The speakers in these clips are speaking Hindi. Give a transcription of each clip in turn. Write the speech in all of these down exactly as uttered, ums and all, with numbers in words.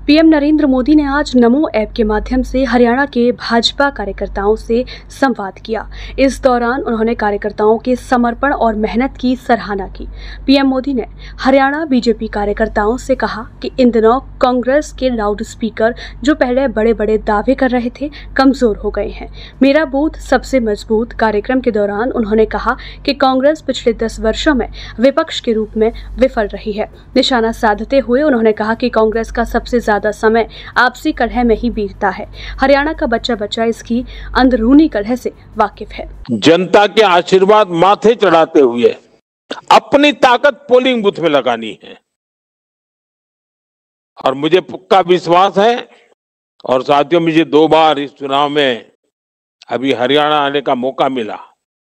पीएम नरेंद्र मोदी ने आज नमो ऐप के माध्यम से हरियाणा के भाजपा कार्यकर्ताओं से संवाद किया। इस दौरान उन्होंने कार्यकर्ताओं के समर्पण और मेहनत की सराहना की। पीएम मोदी ने हरियाणा बीजेपी कार्यकर्ताओं से कहा कि इन दिनों कांग्रेस के लाउड स्पीकर जो पहले बड़े बड़े दावे कर रहे थे, कमजोर हो गए हैं। मेरा बूथ सबसे मजबूत कार्यक्रम के दौरान उन्होंने कहा कि कांग्रेस पिछले दस वर्षों में विपक्ष के रूप में विफल रही है। निशाना साधते हुए उन्होंने कहा कि कांग्रेस का सबसे ज्यादा समय आपसी कलह में ही बीतता है। हरियाणा का बच्चा बच्चा इसकी अंदरूनी कलह से वाकिफ है। जनता के आशीर्वाद माथे चढ़ाते हुए अपनी ताकत पोलिंग बूथ में लगानी है और मुझे पक्का विश्वास है। और साथियों, मुझे दो बार इस चुनाव में अभी हरियाणा आने का मौका मिला।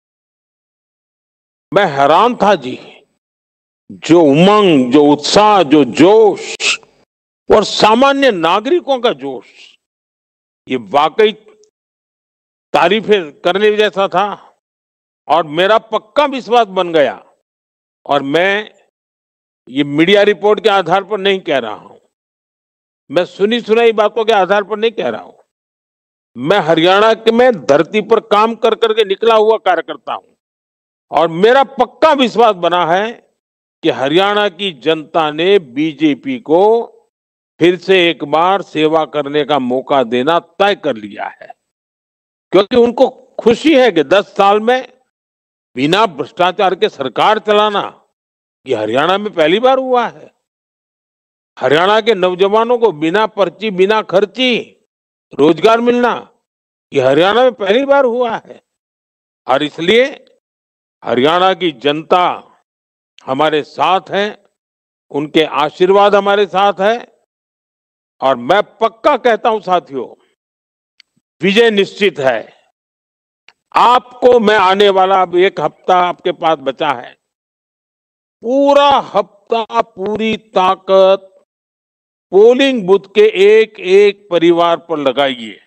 मैं हैरान था जी, जो उमंग, जो उत्साह, जो जोश और सामान्य नागरिकों का जोश, ये वाकई तारीफें करने जैसा था। और मेरा पक्का विश्वास बन गया। और मैं ये मीडिया रिपोर्ट के आधार पर नहीं कह रहा हूं, मैं सुनी सुनाई बातों के आधार पर नहीं कह रहा हूं। मैं हरियाणा के में धरती पर काम कर करके निकला हुआ कार्यकर्ता हूं और मेरा पक्का विश्वास बना है कि हरियाणा की जनता ने बीजेपी को फिर से एक बार सेवा करने का मौका देना तय कर लिया है, क्योंकि उनको खुशी है कि दस साल में बिना भ्रष्टाचार के सरकार चलाना ये हरियाणा में पहली बार हुआ है। हरियाणा के नौजवानों को बिना पर्ची, बिना खर्ची रोजगार मिलना ये हरियाणा में पहली बार हुआ है। और इसलिए हरियाणा की जनता हमारे साथ है, उनके आशीर्वाद हमारे साथ है। और मैं पक्का कहता हूं साथियों, विजय निश्चित है। आपको मैं आने वाला अब एक हफ्ता आपके पास बचा है, पूरा हफ्ता पूरी ताकत पोलिंग बूथ के एक एक परिवार पर लगाइए।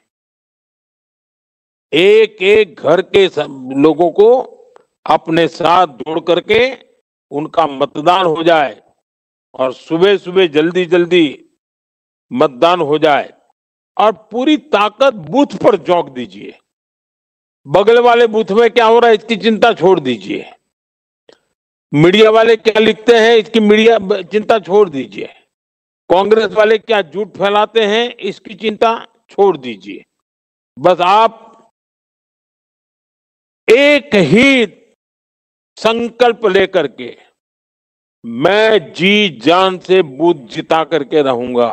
एक एक घर के लोगों को अपने साथ जोड़ करके उनका मतदान हो जाए और सुबह सुबह जल्दी जल्दी मतदान हो जाए और पूरी ताकत बूथ पर झोंक दीजिए। बगल वाले बूथ में क्या हो रहा है इसकी चिंता छोड़ दीजिए। मीडिया वाले क्या लिखते हैं इसकी मीडिया चिंता छोड़ दीजिए। कांग्रेस वाले क्या झूठ फैलाते हैं इसकी चिंता छोड़ दीजिए। बस आप एक ही संकल्प लेकर के, मैं जी जान से बूथ जिता करके रहूंगा,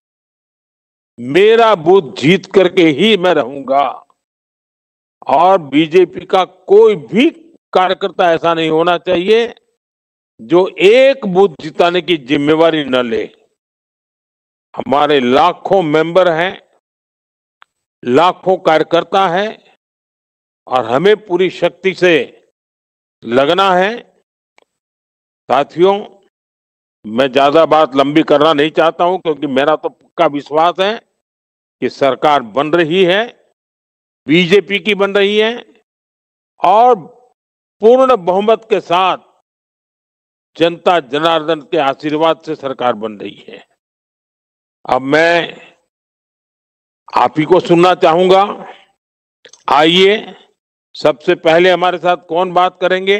मेरा बूथ जीत करके ही मैं रहूंगा। और बीजेपी का कोई भी कार्यकर्ता ऐसा नहीं होना चाहिए जो एक बूथ जिताने की जिम्मेवारी न ले। हमारे लाखों मेंबर हैं, लाखों कार्यकर्ता हैं और हमें पूरी शक्ति से लगना है। साथियों, मैं ज्यादा बात लंबी करना नहीं चाहता हूं, क्योंकि मेरा तो पक्का विश्वास है कि सरकार बन रही है, बीजेपी की बन रही है और पूर्ण बहुमत के साथ जनता जनार्दन के आशीर्वाद से सरकार बन रही है। अब मैं आप ही को सुनना चाहूंगा। आइए, सबसे पहले हमारे साथ कौन बात करेंगे?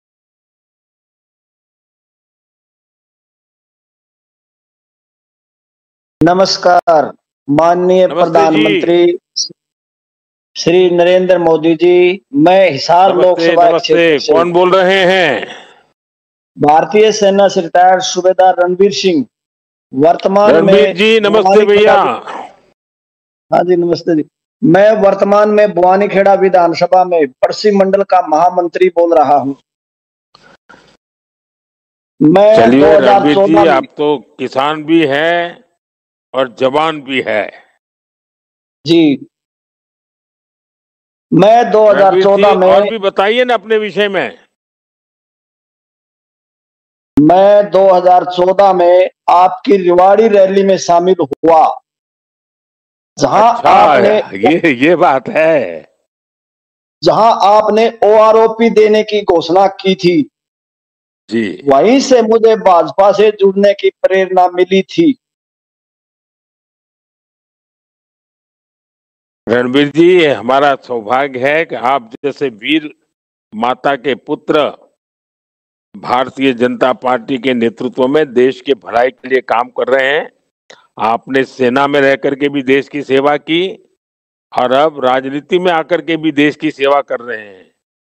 नमस्कार माननीय प्रधानमंत्री श्री नरेंद्र मोदी जी, मैं हिसार लोकसभा क्षेत्र से कौन बोल रहे हैं? भारतीय सेना से रिटायर्ड सूबेदार रणवीर सिंह। वर्तमान रणवीर में जी नमस्ते भैया। हाँ जी नमस्ते जी। मैं वर्तमान में बुआनीखेड़ा विधानसभा में पड़सी मंडल का महामंत्री बोल रहा हूँ। मैं चलिए रणवीर जी, आप तो किसान भी हैं और जवान भी है जी। मैं दो हज़ार चौदह में, और भी बताइए ना अपने विषय में। मैं दो हज़ार चौदह में आपकी रिवाड़ी रैली में शामिल हुआ, जहां अच्छा, आपने ये ये बात है, जहां आपने ओआरओपी देने की घोषणा की थी जी। वहीं से मुझे भाजपा से जुड़ने की प्रेरणा मिली थी। रणबीर जी, ये हमारा सौभाग्य है कि आप जैसे वीर माता के पुत्र भारतीय जनता पार्टी के नेतृत्व में देश के भलाई के लिए काम कर रहे हैं। आपने सेना में रह करके भी देश की सेवा की और अब राजनीति में आकर के भी देश की सेवा कर रहे हैं।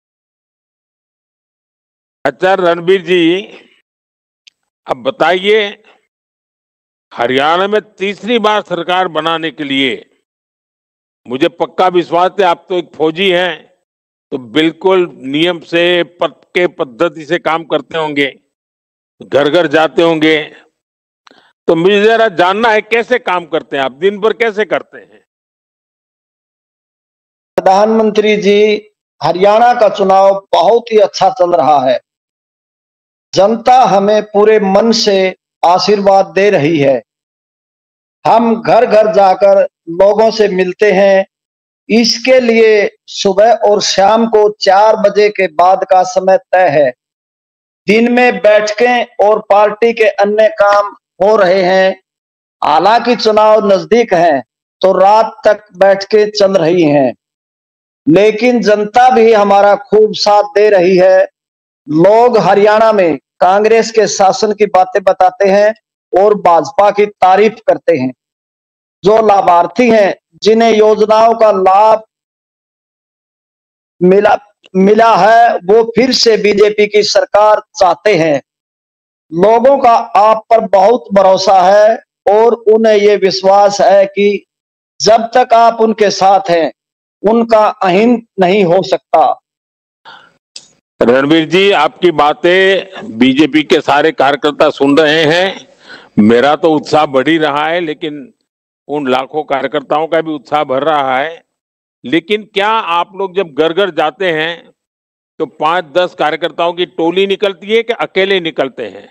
अच्छा रणबीर जी, अब बताइए, हरियाणा में तीसरी बार सरकार बनाने के लिए मुझे पक्का विश्वास है, आप तो एक फौजी हैं, तो बिल्कुल नियम से पक्के पद्धति से काम करते होंगे, घर घर जाते होंगे, तो मुझे जरा जानना है कैसे काम करते हैं आप, दिन भर कैसे करते हैं? प्रधानमंत्री जी, हरियाणा का चुनाव बहुत ही अच्छा चल रहा है। जनता हमें पूरे मन से आशीर्वाद दे रही है। हम घर घर जाकर लोगों से मिलते हैं। इसके लिए सुबह और शाम को चार बजे के बाद का समय तय है। दिन में बैठकें और पार्टी के अन्य काम हो रहे हैं। हालांकि चुनाव नजदीक है तो रात तक बैठकें चल रही हैं, लेकिन जनता भी हमारा खूब साथ दे रही है। लोग हरियाणा में कांग्रेस के शासन की बातें बताते हैं और भाजपा की तारीफ करते हैं। जो लाभार्थी हैं, जिन्हें योजनाओं का लाभ मिला मिला है, वो फिर से बीजेपी की सरकार चाहते हैं। लोगों का आप पर बहुत भरोसा है और उन्हें ये विश्वास है कि जब तक आप उनके साथ हैं, उनका अहिंद नहीं हो सकता। रणबीर जी, आपकी बातें बीजेपी के सारे कार्यकर्ता सुन रहे हैं। मेरा तो उत्साह बढ़ ही रहा है, लेकिन उन लाखों कार्यकर्ताओं का भी उत्साह बढ़ रहा है। लेकिन क्या आप लोग जब घर घर जाते हैं तो पांच दस कार्यकर्ताओं की टोली निकलती है कि अकेले निकलते हैं?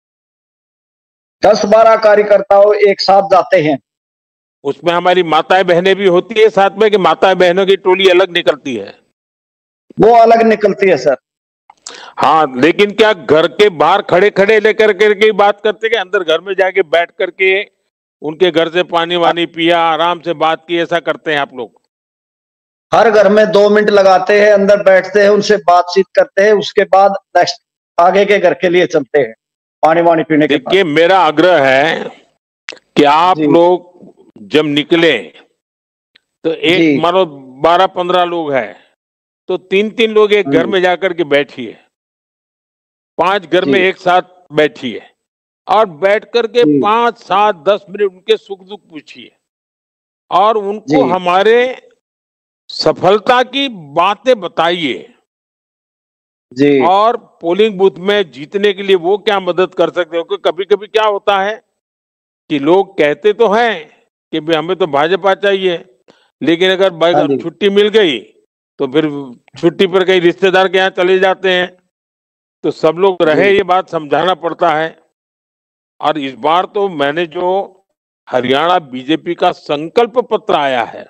दस बारह कार्यकर्ताओं एक साथ जाते हैं। उसमें हमारी माताएं बहनें भी होती है साथ में, कि माताएं बहनों की टोली अलग निकलती है? वो अलग निकलती है सर। हाँ, लेकिन क्या घर के बाहर खड़े खड़े लेकर करके बात करते कि अंदर घर में जाके बैठ करके उनके घर से पानी वानी पिया, आराम से बात की, ऐसा करते हैं आप लोग? हर घर में दो मिनट लगाते हैं, अंदर बैठते हैं, उनसे बातचीत करते हैं, उसके बाद नेक्स्ट आगे के घर के लिए चलते हैं पानी वानी पीने के बाद। देखिए, मेरा आग्रह है कि आप लोग जब निकले तो एक मानो बारह पंद्रह लोग हैं तो तीन तीन लोग एक घर में जाकर के बैठिए, पांच घर में एक साथ बैठिए और बैठ करके पांच सात दस मिनट उनके सुख दुख पूछिए और उनको हमारे सफलता की बातें बताइए जी। और पोलिंग बूथ में जीतने के लिए वो क्या मदद कर सकते हो? क्योंकि कभी कभी क्या होता है कि लोग कहते तो हैं कि भाई हमें तो भाजपा चाहिए, लेकिन अगर छुट्टी मिल गई तो फिर छुट्टी पर कहीं रिश्तेदार के यहाँ चले जाते हैं, तो सब लोग रहे, ये बात समझाना पड़ता है। और इस बार तो मैंने जो हरियाणा बीजेपी का संकल्प पत्र आया है,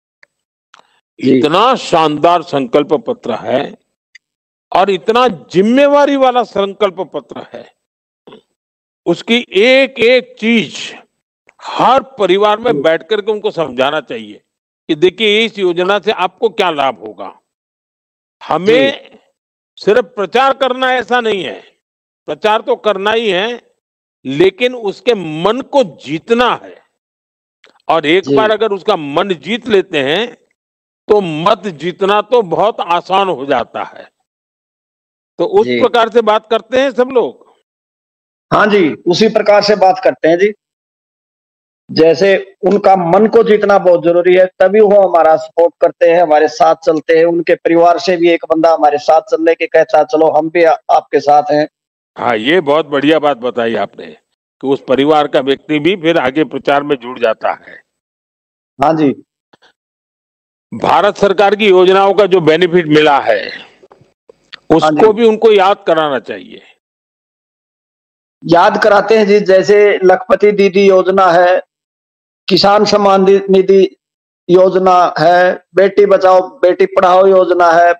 इतना शानदार संकल्प पत्र है और इतना जिम्मेवारी वाला संकल्प पत्र है, उसकी एक एक चीज हर परिवार में बैठ करके उनको समझाना चाहिए कि देखिए इस योजना से आपको क्या लाभ होगा। हमें सिर्फ प्रचार करना ऐसा नहीं है, प्रचार तो करना ही है, लेकिन उसके मन को जीतना है। और एक बार अगर उसका मन जीत लेते हैं तो मत जीतना तो बहुत आसान हो जाता है। तो उस प्रकार से बात करते हैं सब लोग? हाँ जी, उसी प्रकार से बात करते हैं जी। जैसे उनका मन को जीतना बहुत जरूरी है, तभी वो हमारा सपोर्ट करते हैं, हमारे साथ चलते हैं। उनके परिवार से भी एक बंदा हमारे साथ चलने के कहता चलो हम भी आपके साथ हैं। हाँ, ये बहुत बढ़िया बात बताई आपने कि उस परिवार का व्यक्ति भी फिर आगे प्रचार में जुड़ जाता है। हाँ जी। भारत सरकार की योजनाओं का जो बेनिफिट मिला है उसको हाँ भी उनको याद कराना चाहिए। याद कराते हैं जी। जैसे लखपति दीदी योजना है, किसान सम्मान निधि योजना है, बेटी बचाओ बेटी पढ़ाओ योजना है।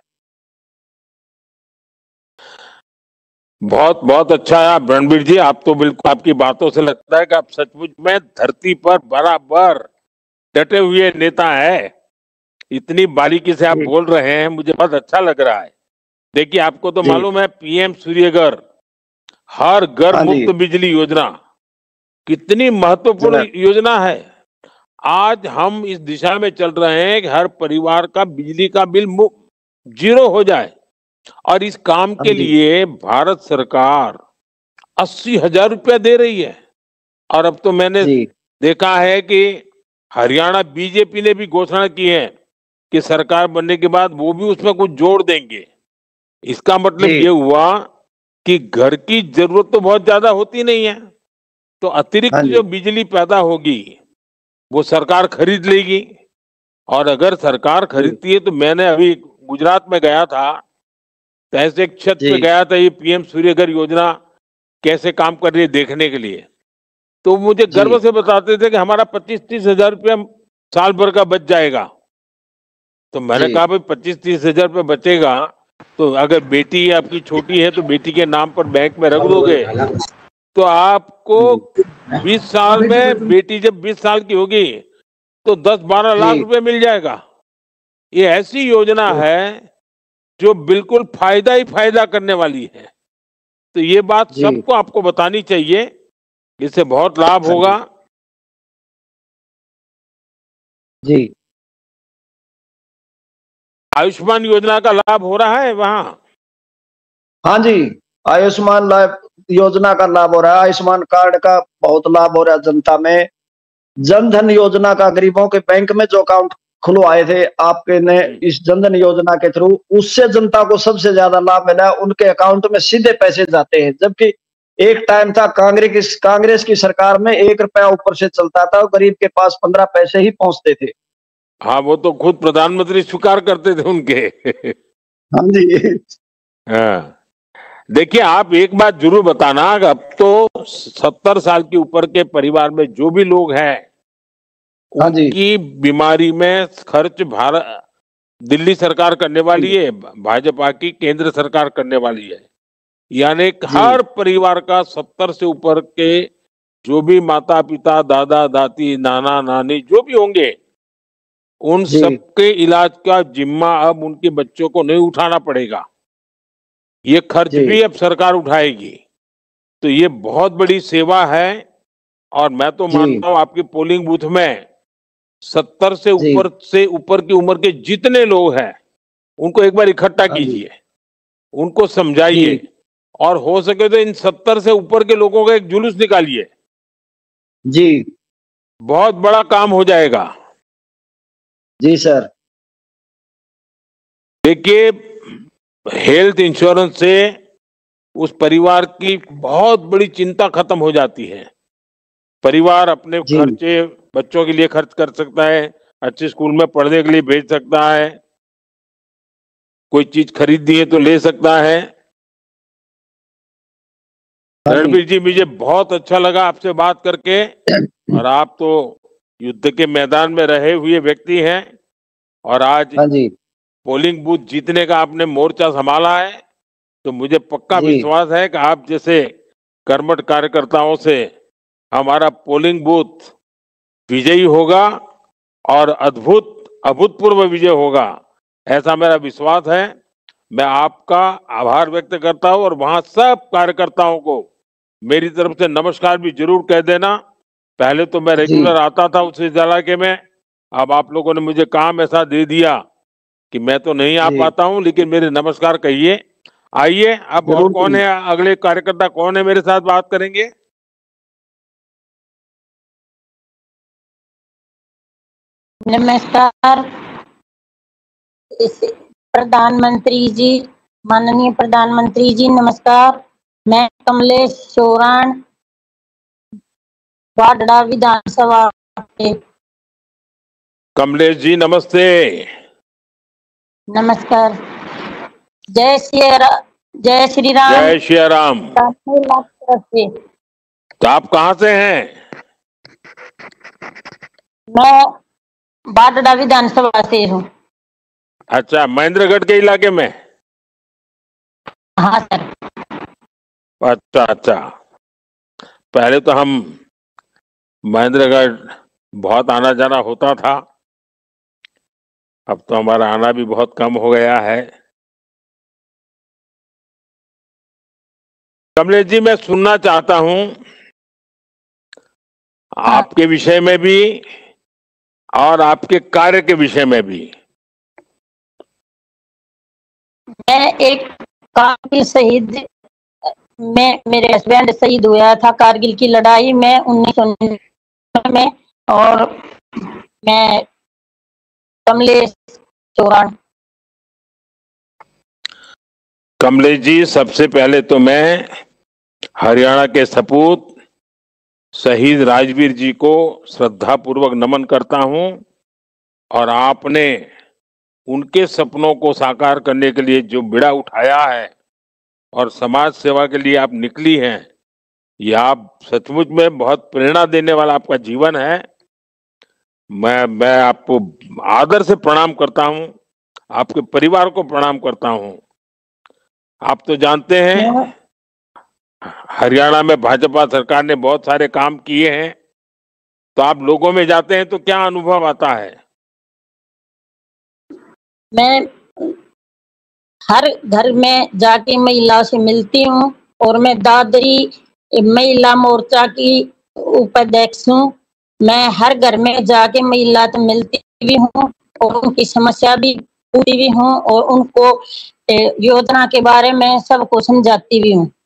बहुत बहुत अच्छा है आप रणबीर जी, आप तो बिल्कुल, आपकी बातों से लगता है कि आप सचमुच में धरती पर बराबर डटे हुए नेता है। इतनी बारीकी से आप जी बोल रहे हैं, मुझे बहुत अच्छा लग रहा है। देखिए, आपको तो जी। मालूम है पीएम सूर्यघर, हर घर हाँ जी मुफ्त बिजली योजना कितनी महत्वपूर्ण सर। योजना है। आज हम इस दिशा में चल रहे हैं कि हर परिवार का बिजली का बिल मु- जीरो हो जाए, और इस काम हाँ के जी लिए भारत सरकार अस्सी हजार रुपया दे रही है। और अब तो मैंने जी देखा है कि हरियाणा बीजेपी ने भी घोषणा की है कि सरकार बनने के बाद वो भी उसमें कुछ जोड़ देंगे। इसका जी। मतलब ये हुआ कि घर की जरूरत तो बहुत ज्यादा होती नहीं है, तो हाँ अतिरिक्त जी जो बिजली पैदा होगी वो सरकार खरीद लेगी। और अगर सरकार जी खरीदती है, तो मैंने अभी गुजरात में गया था, तो ऐसे एक छत पे जी गया था, ये पीएम सूर्यघर योजना कैसे काम कर रही है देखने के लिए। तो मुझे गर्व जी से बताते थे कि हमारा पच्चीस तीस हजार रुपया साल भर का बच जाएगा। तो मैंने जी कहा भाई पच्चीस तीस हजार रुपये बचेगा, तो अगर बेटी आपकी छोटी है तो बेटी के नाम पर बैंक में रख दोगे, तो आपको जी बीस साल में, बेटी जब बीस साल की होगी तो दस बारह लाख जी रुपए मिल जाएगा। ये ऐसी योजना है जो बिल्कुल फायदा ही फायदा करने वाली है। तो ये बात जी। सबको आपको बतानी चाहिए, इससे बहुत लाभ हाँ होगा। जी जी। आयुष्मान योजना का लाभ हो रहा है वहाँ? हाँ जी। आयुष्मान लाभ योजना का लाभ हो रहा है। आयुष्मान कार्ड का बहुत लाभ हो रहा है जनता में। जन धन योजना का गरीबों के बैंक में जो अकाउंट खुलवाए थे आपके ने, हम्म। इस जन धन योजना के थ्रू, उससे जनता को सबसे ज्यादा लाभ मिला है। उनके अकाउंट में सीधे पैसे जाते हैं, जबकि एक टाइम था कांग्रेस की कांग्रेस की सरकार में एक रुपया ऊपर से चलता था और गरीब के पास पंद्रह पैसे ही पहुंचते थे। हाँ, वो तो खुद प्रधानमंत्री स्वीकार करते थे उनके। हाँ जी हाँ। देखिए, आप एक बात जरूर बताना, अब तो सत्तर साल के ऊपर के परिवार में जो भी लोग हैं, हाँ जी उनकी बीमारी में खर्च भारत दिल्ली सरकार करने वाली है, भाजपा की केंद्र सरकार करने वाली है। यानी कि जी हर परिवार का सत्तर से ऊपर के जो भी माता पिता, दादा दादी, नाना नानी जो भी होंगे, उन जी सबके इलाज का जिम्मा अब उनके बच्चों को नहीं उठाना पड़ेगा। ये खर्च जी भी अब सरकार उठाएगी। तो ये बहुत बड़ी सेवा है। और मैं तो जी मानता हूं आपकी पोलिंग बूथ में सत्तर से जी ऊपर से ऊपर की उम्र के जितने लोग हैं, उनको एक बार इकट्ठा हाँ जी कीजिए, उनको जी समझाइए, और हो सके तो इन सत्तर से ऊपर के लोगों का एक जुलूस निकालिए। जी बहुत बड़ा काम हो जाएगा। जी सर। देखिए, हेल्थ इंश्योरेंस से उस परिवार की बहुत बड़ी चिंता खत्म हो जाती है। परिवार अपने जी खर्चे बच्चों के लिए खर्च कर सकता है, अच्छे स्कूल में पढ़ने के लिए भेज सकता है, कोई चीज खरीदनी है तो ले सकता है। हाँ जी रणबीर जी, मुझे बहुत अच्छा लगा आपसे बात करके। और आप तो युद्ध के मैदान में रहे हुए व्यक्ति हैं, और आज हाँ जी पोलिंग बूथ जीतने का आपने मोर्चा संभाला है। तो मुझे पक्का जी विश्वास है कि आप जैसे कर्मठ कार्यकर्ताओं से हमारा पोलिंग बूथ विजयी होगा, और अद्भुत अभूतपूर्व विजय होगा, ऐसा मेरा विश्वास है। मैं आपका आभार व्यक्त करता हूं, और वहां सब कार्यकर्ताओं को मेरी तरफ से नमस्कार भी जरूर कह देना। पहले तो मैं जी रेगुलर आता था उस इलाके में, अब आप लोगों ने मुझे काम ऐसा दे दिया कि मैं तो नहीं आ जी पाता हूं, लेकिन मेरे नमस्कार कहिए। आइए, अब और जरूर कौन जी। है अगले कार्यकर्ता, कौन है मेरे साथ बात करेंगे? नमस्कार इस प्रधानमंत्री जी, माननीय प्रधानमंत्री जी नमस्कार। मैं कमलेश चौरान, बाडड़ा विधानसभा से। कमलेश जी नमस्ते। नमस्कार। जय श्री रा- जय श्री राम। जय श्री राम। तरफ से तो आप कहाँ से हैं? मैं बाडड़ा विधानसभा से हूँ। अच्छा, महेंद्रगढ़ के इलाके में? हाँ सर। अच्छा अच्छा। पहले तो हम महेंद्रगढ़ बहुत आना जाना होता था, अब तो हमारा आना भी बहुत कम हो गया है। कमलेश जी, मैं सुनना चाहता हूं हाँ, आपके विषय में भी और आपके कार्य के विषय में भी। मैं एक कारगिल शहीद में मेरे हस्बैंड शहीद हुआ था कारगिल की लड़ाई में उन्नीस सौ निन्यानवे में। और मैं कमलेश चौहान। कमलेश जी, सबसे पहले तो मैं हरियाणा के सपूत शहीद राजवीर जी को श्रद्धापूर्वक नमन करता हूं। और आपने उनके सपनों को साकार करने के लिए जो बीड़ा उठाया है और समाज सेवा के लिए आप निकली हैं, ये आप सचमुच में बहुत प्रेरणा देने वाला आपका जीवन है। मैं मैं आपको आदर से प्रणाम करता हूं, आपके परिवार को प्रणाम करता हूं। आप तो जानते हैं मैं हरियाणा में भाजपा सरकार ने बहुत सारे काम किए हैं, तो आप लोगों में जाते हैं तो क्या अनुभव आता है? मैं हर घर में जाके महिलाओं से मिलती हूँ और मैं दादरी महिला मोर्चा की उपाध्यक्ष हूँ। मैं हर घर में जाके महिला से मिलती भी हूँ और उनकी समस्या भी पूछती भी हूँ और उनको ए, योजना के बारे में सबको समझाती भी हूँ।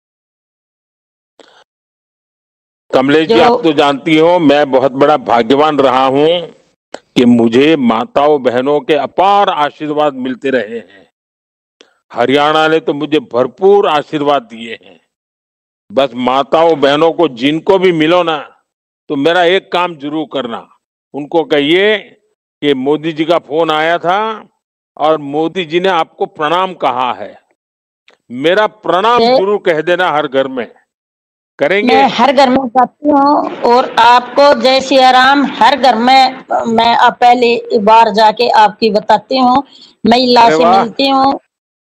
कमलेश जी, जो आप तो जानती हो मैं बहुत बड़ा भाग्यवान रहा हूं कि मुझे माताओं बहनों के अपार आशीर्वाद मिलते रहे हैं। हरियाणा ने तो मुझे भरपूर आशीर्वाद दिए हैं। बस माताओं बहनों को जिनको भी मिलो ना, तो मेरा एक काम जरूर करना, उनको कहिए कि मोदी जी का फोन आया था और मोदी जी ने आपको प्रणाम कहा है। मेरा प्रणाम से जरूर कह देना हर घर में। करेंगे? मैं हर घर में जाती हूँ और आपको जय सिया राम हर घर में मैं अब पहली बार जाके आपकी बताती हूँ। महिला अरे से वाह! मिलती हूँ,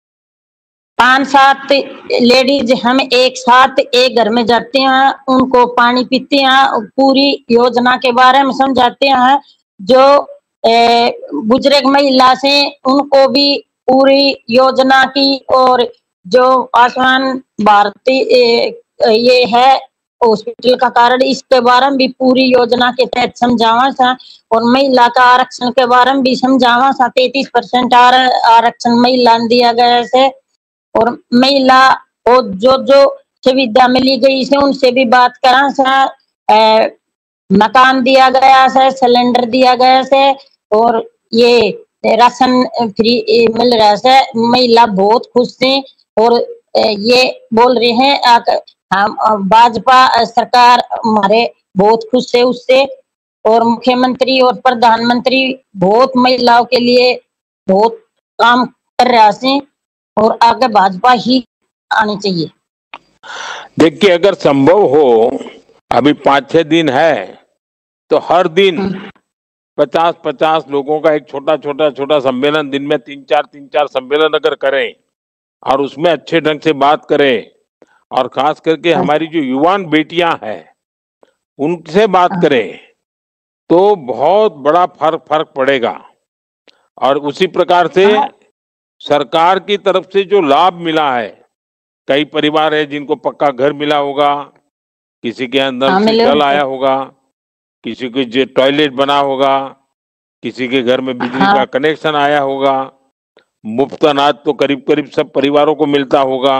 पांच सात लेडीज हम एक साथ एक घर में जाते हैं, उनको पानी पीते हैं, पूरी योजना के बारे में समझाते हैं। जो ए, बुजुर्ग महिला से उनको भी पूरी योजना की और जो आयुष्मान भारत ए, ये है हॉस्पिटल का कारण इसके बारे में भी पूरी योजना के तहत समझावा था। और महिला का आरक्षण के बारे में भी समझावा था। तैतीस परसेंट आरक्षण महिला ने दिया गया है और महिला को जो जो सुविधा मिली गई है उनसे भी बात करा सा। ए, मकान दिया गया है, सिलेंडर दिया गया है और ये राशन फ्री मिल रहा है। महिला बहुत खुश थी और ये बोल रहे हैं आक- हम भाजपा सरकार हमारे बहुत खुश है उससे। और मुख्यमंत्री और प्रधानमंत्री बहुत महिलाओं के लिए बहुत काम कर रहा है और आगे भाजपा ही आनी चाहिए। देखिए, अगर संभव हो, अभी पाँच छह दिन है, तो हर दिन हम्म, पचास पचास लोगों का एक छोटा छोटा छोटा सम्मेलन, दिन में तीन चार तीन चार सम्मेलन अगर करें और उसमें अच्छे ढंग से बात करें, और खास करके हाँ, हमारी जो युवान बेटियां हैं उनसे बात हाँ, करें, तो बहुत बड़ा फर्क फर्क पड़ेगा। और उसी प्रकार से हाँ, सरकार की तरफ से जो लाभ मिला है, कई परिवार है जिनको पक्का घर मिला होगा, किसी के यहाँ नल हाँ, से मिले जल आया होगा, किसी के जो टॉयलेट बना होगा, किसी के घर में बिजली का हाँ, कनेक्शन आया होगा, मुफ्त अनाज तो करीब करीब सब परिवारों को मिलता होगा।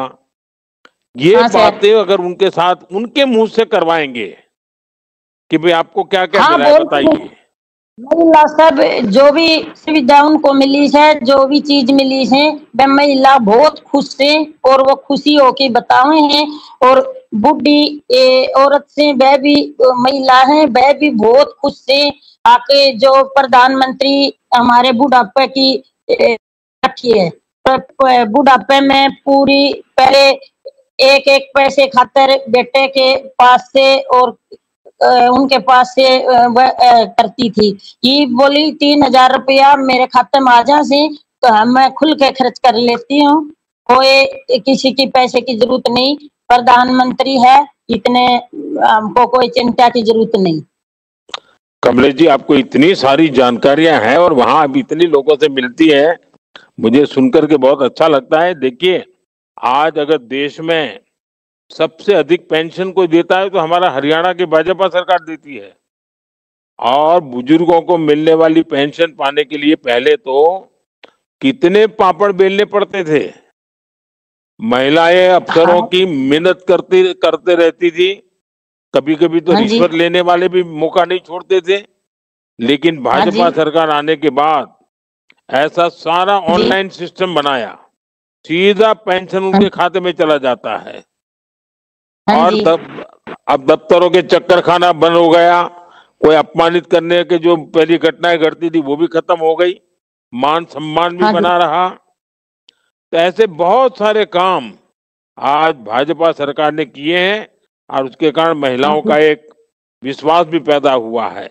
ये हाँ सर। बातें अगर उनके साथ उनके मुंह से करवाएंगे कि भाई आपको क्या क्या हाँ मिला है बोलती हूँ बताइए। महिला सब जो भी सुविधा उनको मिली है जो भी चीज मिली है वह महिला बहुत खुश है और वो खुशी होके बताए हैं। और बूढ़ी ए, औरत से वह भी अ, महिला है वह भी बहुत खुश है आके जो प्रधानमंत्री हमारे बुढ़ापे की ए, रखी है। प- प- बुढ़ापे में पूरी पहले एक एक पैसे खातर बेटे के पास से और अ, उनके पास से अ, वह अ, करती थी। ये बोली तीन हजार रुपया मेरे खाते में आ जाए तो हम मैं खुल के खर्च कर लेती हूँ। कोई किसी की पैसे की जरूरत नहीं, प्रधानमंत्री है इतने हमको कोई चिंता की जरूरत नहीं। कमलेश जी, आपको इतनी सारी जानकारियां हैं और वहां अब इतनी लोगों से मिलती है, मुझे सुनकर के बहुत अच्छा लगता है। देखिए, आज अगर देश में सबसे अधिक पेंशन कोई देता है तो हमारा हरियाणा की भाजपा सरकार देती है। और बुजुर्गों को मिलने वाली पेंशन पाने के लिए पहले तो कितने पापड़ बेलने पड़ते थे। महिलाएं अफसरों हाँ की मिन्नत करती करते रहती थी, कभी कभी तो हाँ जी, रिश्वत लेने वाले भी मौका नहीं छोड़ते थे। लेकिन हाँ जी, भाजपा सरकार आने के बाद ऐसा सारा जी, ऑनलाइन सिस्टम बनाया, सीधा पेंशन हाँ उनके खाते में चला जाता है। हाँ और जी, दब, अब दफ्तरों के चक्कर खाना बंद हो गया। कोई अपमानित करने के जो पहली घटनाएं घटती थी वो भी खत्म हो गई, मान सम्मान भी हाँ जी। बना रहा। तो ऐसे बहुत सारे काम आज भाजपा सरकार ने किए हैं और उसके कारण हाँ महिलाओं जी। का एक विश्वास भी पैदा हुआ है।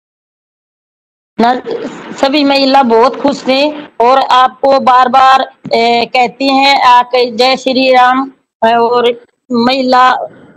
न- सभी महिला बहुत खुश थे और आपको बार बार कहती हैं आप जय श्री राम। और महिला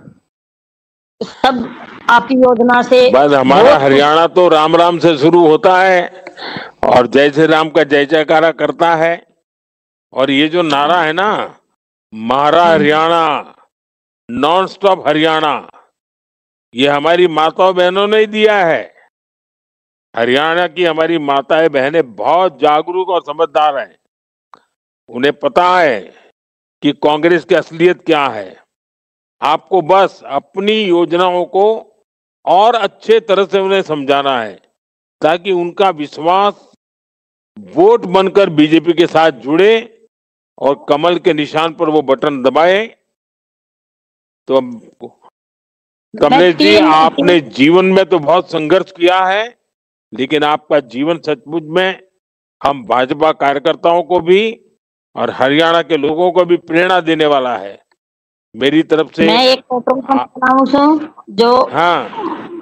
सब आपकी योजना से बस हमारा बहुत खुश। हरियाणा तो राम राम से शुरू होता है और जय श्री राम का जय जयकारा करता है। और ये जो नारा है ना, मारा हरियाणा, नॉन स्टॉप हरियाणा, ये हमारी माताओं बहनों ने ही दिया है। हरियाणा की हमारी माताएं बहनें बहुत जागरूक और समझदार हैं। उन्हें पता है कि कांग्रेस की असलियत क्या है। आपको बस अपनी योजनाओं को और अच्छे तरह से उन्हें समझाना है ताकि उनका विश्वास वोट बनकर बीजेपी के साथ जुड़े और कमल के निशान पर वो बटन दबाए। तो मैं कमलेश जी, तीन आपने जीवन में तो बहुत संघर्ष किया है, लेकिन आपका जीवन सचमुच में हम भाजपा कार्यकर्ताओं को भी और हरियाणा के लोगों को भी प्रेरणा देने वाला है। मेरी तरफ से मैं एक पेट्रोल आ, पंप चलाऊं हूँ जो हाँ,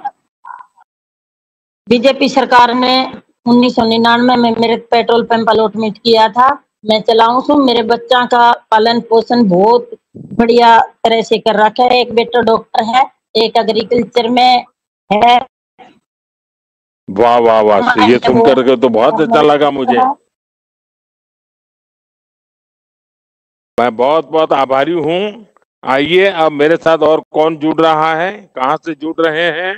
बीजेपी सरकार ने उन्नीस सौ निन्यानवे में मेरे पेट्रोल पंप अलॉटमेंट किया था। मैं चलाऊं हूँ, मेरे बच्चा का पालन पोषण बहुत बढ़िया तरह से कर रखा है। एक बेटा डॉक्टर है, एक एग्रीकल्चर में है। वाह वाह वाह, ये सुनकर के तो बहुत अच्छा लगा मुझे। मैं बहुत बहुत आभारी हूँ। आइए, अब मेरे साथ और कौन जुड़ रहा है, कहाँ से जुड़ रहे हैं?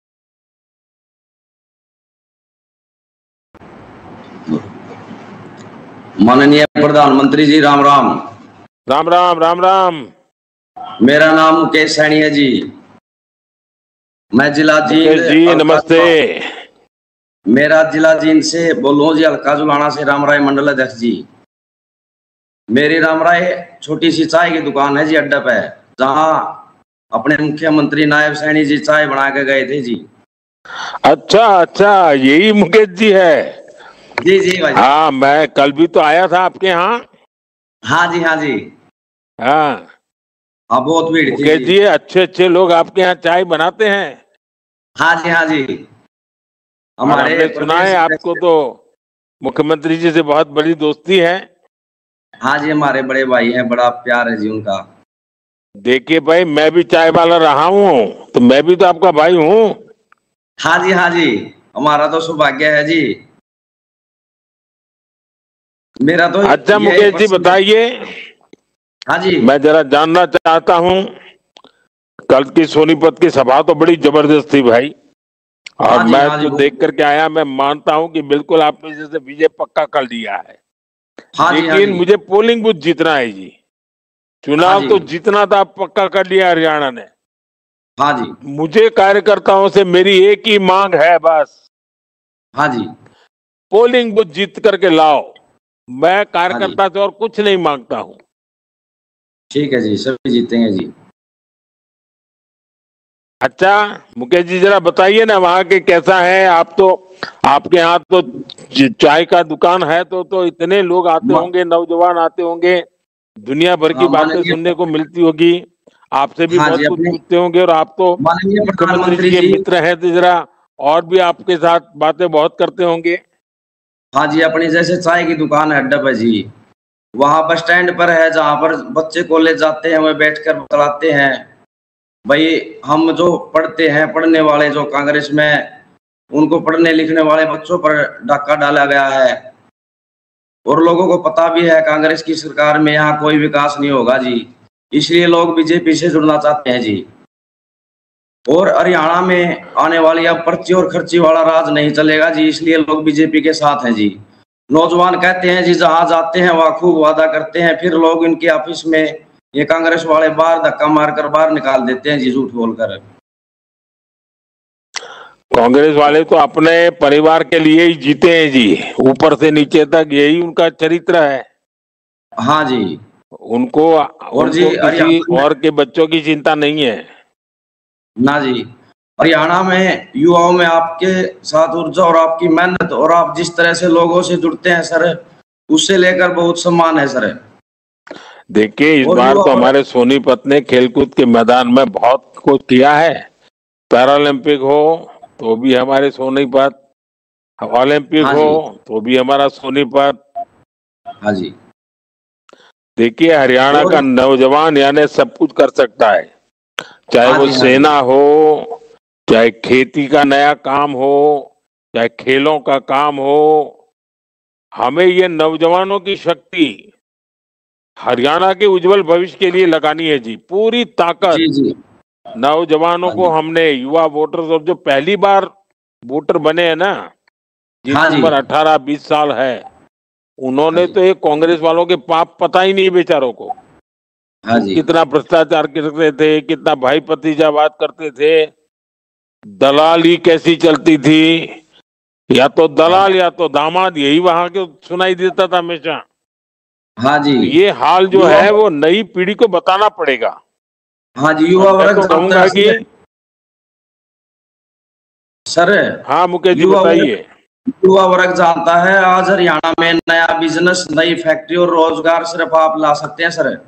माननीय प्रधानमंत्री जी, राम राम। राम राम राम राम। मेरा नाम मुकेश सैनी है जी। मैं जिला जींद जी नमस्ते। मेरा जिला जींद से बोलूं जी, हल्का जुलाना से रामराय मंडल अध्यक्ष जी। मेरी रामराय छोटी सी चाय की दुकान है जी, अड्डा पे, जहां अपने मुख्यमंत्री नायब सैनी जी चाय बना के गए थे जी। अच्छा अच्छा, यही मुकेश जी है। जी जी भाई। हाँ, मैं कल भी तो आया था आपके यहाँ। हाँ जी हाँ जी। हाँ हाँ, बहुत भीड़ थी मुकेश जी। जी, अच्छे अच्छे लोग आपके यहाँ चाय बनाते हैं। हाँ जी हाँ जी। हमारे हमने सुना है आपको तो मुख्यमंत्री जी से बहुत बड़ी दोस्ती है। हाँ जी, हमारे बड़े भाई हैं, बड़ा प्यार है जी उनका। देखिए भाई, मैं भी चाय वाला रहा हूँ तो मैं भी तो आपका भाई हूँ। हाँ जी हाँ जी, हमारा तो सौभाग्य है जी। मेरा तो अच्छा मुकेश जी बताइए। हाँ जी। मैं जरा जानना चाहता हूँ, कल की सोनीपत की सभा तो बड़ी जबरदस्त थी भाई। और हाँ जी, मैं हाँ जी, तो देख करके आया, मैं मानता हूँ कि बिल्कुल आपने जैसे विजय पक्का कर लिया है। हाँ जी, हाँ लेकिन जी। मुझे पोलिंग बूथ जीतना है जी। चुनाव हाँ तो जी। जीतना था, पक्का कर लिया हरियाणा ने। हाँ जी। मुझे कार्यकर्ताओं से मेरी एक ही मांग है बस, हाँ जी। पोलिंग बूथ जीत करके लाओ। मैं हाँ जी, कार्यकर्ता से और कुछ नहीं मांगता हूँ। ठीक है जी, सभी जीतेंगे जी। अच्छा मुकेश जी, जरा बताइए ना वहाँ के कैसा है। आप तो, आपके यहाँ तो च- चाय का दुकान है तो तो इतने लोग आते मा- होंगे, नौजवान आते होंगे, दुनिया भर की हाँ, बातें माननीय सुनने को मिलती होगी। आपसे भी हाँ बहुत जी, कुछ अपने पूछते होंगे। और आप तो माननीय मुख्यमंत्री जी प्रधानमंत्री के जी। मित्र हैं तो जरा और भी आपके साथ बातें बहुत करते होंगे। हाँ जी, अपनी जैसे चाय की दुकान है अड्डा पे जी, वहां बस स्टैंड पर है, जहाँ पर बच्चे कॉलेज जाते हैं, वह बैठकर बतलाते हैं भाई, हम जो पढ़ते हैं, पढ़ने वाले जो कांग्रेस में उनको पढ़ने लिखने वाले बच्चों पर डाका डाला गया है। और लोगों को पता भी है कांग्रेस की सरकार में यहाँ कोई विकास नहीं होगा जी, इसलिए लोग बीजेपी से जुड़ना चाहते हैं जी। और हरियाणा में आने वाली अब पर्ची और खर्ची वाला राज नहीं चलेगा जी, इसलिए लोग बीजेपी के साथ हैं जी। नौजवान कहते हैं जी जहां जाते हैं वहां खूब वादा करते हैं, फिर लोग इनके ऑफिस में ये कांग्रेस वाले बाहर धक्का मारकर बाहर निकाल देते हैं जी, झूठ बोलकर। कांग्रेस वाले तो अपने परिवार के लिए ही जीते हैं जी, ऊपर से नीचे तक यही उनका चरित्र है। हाँ जी। उनको और जी किसी और के बच्चों की चिंता नहीं है ना जी। हरियाणा में युवाओं में आपके साथ ऊर्जा और आपकी मेहनत और आप जिस तरह से लोगों से जुड़ते हैं सर, उससे लेकर बहुत सम्मान है सर। देखिए इस बार तो हमारे सोनीपत ने खेलकूद के मैदान में बहुत कुछ किया है। पैरालंपिक हो तो भी हमारे सोनीपत, ओलंपिक हाँ हो तो भी हमारा सोनीपत। हाँ जी। देखिए हरियाणा का नौजवान यानी सब कुछ कर सकता है, चाहे वो सेना हो, चाहे खेती का नया काम हो, चाहे खेलों का काम हो। हमें ये नौजवानों की शक्ति हरियाणा के उज्जवल भविष्य के लिए लगानी है जी, पूरी ताकत। जी जी। नौजवानों को हमने, युवा वोटर्स और जो पहली बार वोटर बने हैं ना, जिनकी उम्र अठारह बीस साल है, उन्होंने तो ये कांग्रेस वालों के पाप पता ही नहीं बेचारों को। हाँ जी। कितना भ्रष्टाचार करते थे, कितना भाई भतीजावाद करते थे, दलाली कैसी चलती थी, या तो दलाल या तो दामाद, यही वहां के सुनाई देता था हमेशा। हाँ जी। ये हाल जो है वो नई पीढ़ी को बताना पड़ेगा। हाँ जी। युवा वर्ग तो कहूंगा कि सर। हाँ मुकेश जी बताइए। युवा वर्ग जानता है आज हरियाणा में नया बिजनेस, नई फैक्ट्री और रोजगार सिर्फ आप ला सकते हैं सर।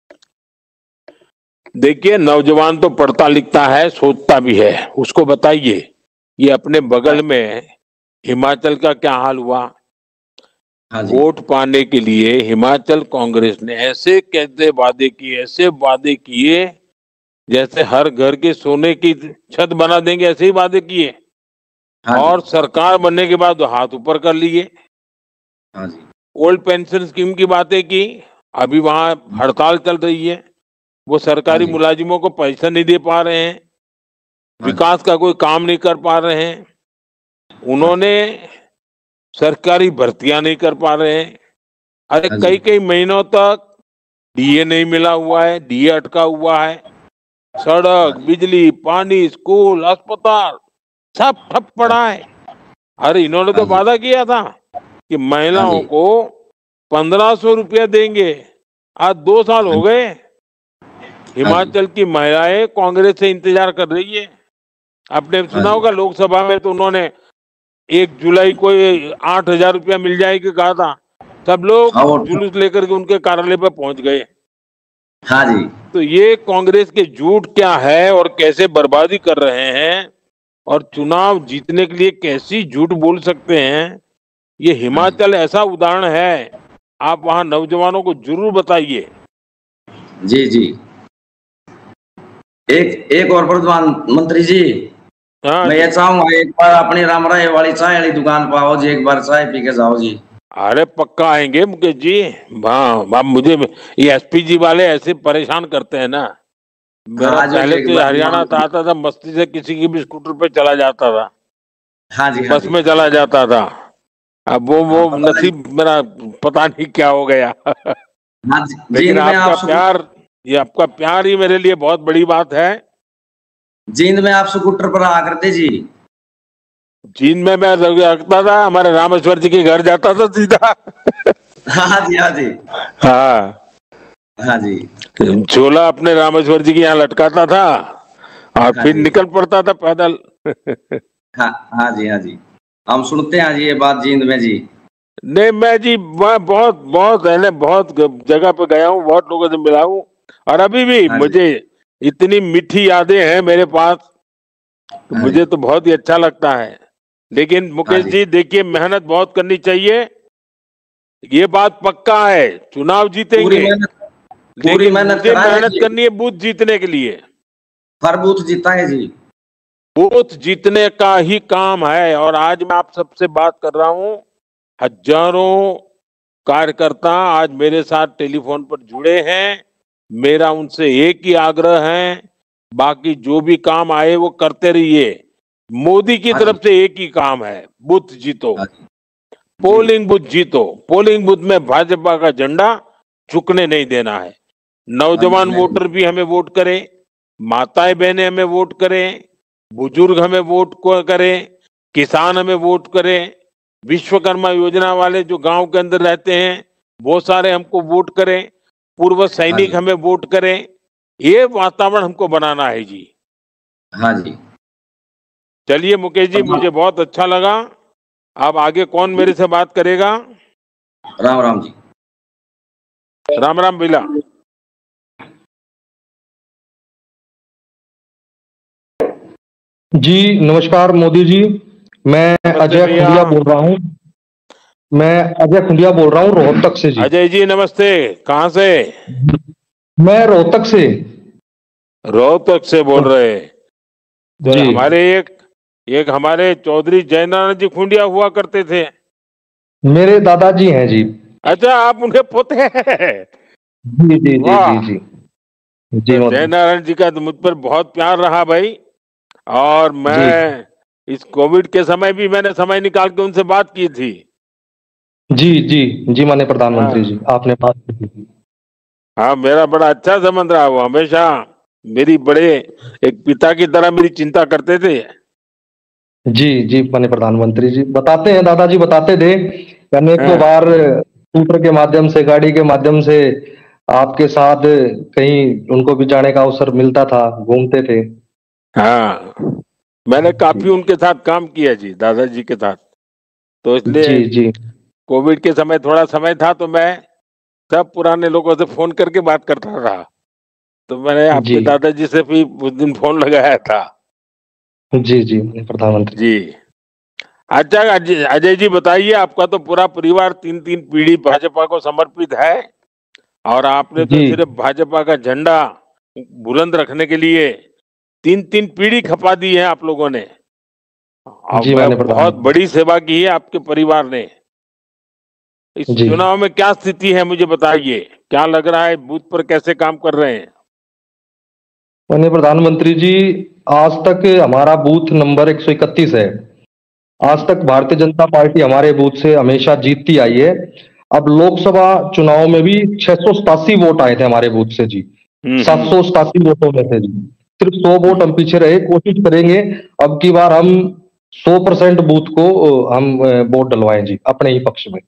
देखिए नौजवान तो पढ़ता लिखता है, सोचता भी है, उसको बताइए। ये अपने बगल में हिमाचल का क्या हाल हुआ। हाँ वोट पाने के लिए हिमाचल कांग्रेस ने ऐसे कैसे वादे किए, ऐसे वादे किए जैसे हर घर के सोने की छत बना देंगे, ऐसे ही वादे किए। हाँ और सरकार बनने के बाद हाथ ऊपर कर लिए। हाँ जी। ओल्ड पेंशन स्कीम की बातें की, अभी वहां हड़ताल चल रही है, वो सरकारी मुलाजिमों को पैसा नहीं दे पा रहे हैं, विकास का कोई काम नहीं कर पा रहे हैं। उन्होंने सरकारी भर्तियां नहीं कर पा रहे हैं। अरे कई कई महीनों तक डीए नहीं मिला हुआ है, डीए अटका हुआ है। सड़क, बिजली, पानी, स्कूल, अस्पताल सब ठप पड़ा है। अरे इन्होंने तो वादा किया था कि महिलाओं को पंद्रह सौ रुपया देंगे, आज दो साल हो गए। हिमाचल की महिलाएं कांग्रेस से इंतजार कर रही है। आपने सुना होगा लोकसभा में तो उन्होंने एक जुलाई को आठ हजार रुपया मिल जाएगी कहा था। सब लोग जुलूस लेकर के उनके कार्यालय पर पहुंच गए। हाँ जी। तो ये कांग्रेस के झूठ क्या है और कैसे बर्बादी कर रहे हैं और चुनाव जीतने के लिए कैसी झूठ बोल सकते हैं, ये हिमाचल ऐसा उदाहरण है। आप वहां नौजवानों को जरूर बताइए। जी जी। एक एक और प्रधानमंत्री जी, हाँ मैं ये चाहूंगा एक बार अपनी रामराय वाली चाय वाली दुकान पर आओ जी, एक बार चाय पी के जाओ जी। अरे पक्का आएंगे मुकेश जी। हाँ मुझे ये एसपी जी वाले ऐसे परेशान करते हैं ना। मेरा हाँ पहले तो हरियाणा था, आता था मस्ती से किसी की भी स्कूटर पे चला जाता था। हाँ जी। बस में चला जाता था। अब वो वो हाँ, नसीब मेरा पता नहीं क्या हो गया। हाँ जी, लेकिन आपका प्यार, ये आपका प्यार ही मेरे लिए बहुत बड़ी बात है। जींद में आप स्कूटर पर आ करते जी। जींद में मैं रखता था, हमारे रामेश्वर जी के घर जाता था सीधा। हाँ जी। हाँ जी। हाँ हाँ जी। झोला अपने रामेश्वर जी के यहाँ लटकाता था और हाँ फिर निकल पड़ता था पैदल। हाँ हाँ जी। हाँ जी, हम सुनते हैं जी ये बात जींद में जी। नहीं मैं जी मैं बहुत बहुत है बहुत जगह पे गया हूँ, बहुत लोगों से मिला हूँ और अभी भी हाँ मुझे इतनी मीठी यादें हैं मेरे पास, तो हाँ मुझे तो बहुत ही अच्छा लगता है। लेकिन मुकेश हाँ जी देखिए मेहनत बहुत करनी चाहिए, ये बात पक्का है। चुनाव जीतेंगे, लेकिन मेहनत मेहनत करनी है बूथ जीतने के लिए। हर बूथ जीता है जी। बूथ जीतने का ही काम है। और आज मैं आप सबसे बात कर रहा हूं, हजारों कार्यकर्ता आज मेरे साथ टेलीफोन पर जुड़े हैं। मेरा उनसे एक ही आग्रह है, बाकी जो भी काम आए वो करते रहिए। मोदी की हाँ तरफ जी। से एक ही काम है, बूथ जीतो, हाँ जी। पोलिंग बूथ जीतो। पोलिंग बूथ में भाजपा का झंडा झुकने नहीं देना है। नौजवान हाँ जी, वोटर भी हमें वोट करें, माताएं बहनें हमें वोट करें, बुजुर्ग हमें वोट को करें, किसान हमें वोट करें, विश्वकर्मा योजना वाले जो गांव के अंदर रहते हैं वो सारे हमको वोट करें, पूर्व सैनिक जी। हमें वोट करें। ये वातावरण हमको बनाना है जी। हाँ जी। चलिए मुकेश जी, मुझे बहुत अच्छा लगा। अब आगे कौन मेरे से बात करेगा? राम राम जी। राम राम बिला। जी नमस्कार मोदी जी, मैं नमस्ते अजय भैया। खुंडिया बोल रहा हूँ। मैं अजय खुंडिया बोल रहा हूँ रोहतक से जी। अजय जी नमस्ते, कहाँ से? मैं रोहतक से। रोहतक से बोल रहे? तो जी हमारे एक एक हमारे चौधरी जयनारायण जी खुंडिया हुआ करते थे। मेरे दादाजी हैं जी। अच्छा, आप उनके पोते हैं? जी जी जी जी वाह। जी जी तो मोदी जयनारायण जी का तो मुझ पर बहुत प्यार रहा भाई। और जी मैं इस कोविड के समय भी मैंने समय निकाल के उनसे बात की थी। जी जी जी माननीय प्रधानमंत्री जी, हाँ आपने बात की थी। हाँ, मेरा बड़ा अच्छा संबंध रहा। वो हमेशा मेरी बड़े एक पिता की तरह मेरी चिंता करते थे। जी जी माननीय प्रधानमंत्री जी बताते हैं, दादाजी बताते थे अनेकों हाँ बार स्कूटर के माध्यम से, गाड़ी के माध्यम से आपके साथ कहीं उनको भी जाने का अवसर मिलता था, घूमते थे। हाँ, मैंने जी काफी उनके साथ काम किया जी, दादाजी के साथ। तो जी इसलिए जी कोविड के समय थोड़ा समय था तो मैं सब पुराने लोगों से फोन करके बात करता रहा। तो मैंने जी आपके दादाजी से भी उस दिन फोन लगाया था। जी जी प्रधानमंत्री जी। अच्छा अजय अजय जी बताइए, आपका तो पूरा परिवार तीन तीन पीढ़ी भाजपा को समर्पित है और आपने तो जी सिर्फ भाजपा का झंडा बुलंद रखने के लिए तीन तीन पीढ़ी खपा दी है आप लोगों ने। और जी मैं माननीय बहुत प्रधानमंत्री बड़ी सेवा की है आपके परिवार ने। इस जी चुनाव में क्या स्थिति है मुझे बताइए, क्या लग रहा है, बूथ पर कैसे काम कर रहे हैं? माननीय प्रधानमंत्री जी, आज तक हमारा बूथ नंबर एक सौ इकतीस है। आज तक भारतीय जनता पार्टी हमारे बूथ से हमेशा जीतती आई है। अब लोकसभा चुनाव में भी छह सौ सतासी वोट आए थे हमारे बूथ से जी, हम्म सात हम्म सौ सतासी वोटों में से जी सिर्फ सौ वोट हम पीछे रहे। कोशिश करेंगे अब की बार हम सौ परसेंट बूथ को अ, हम अ, वोट डलवाएं जी अपने ही पक्ष में।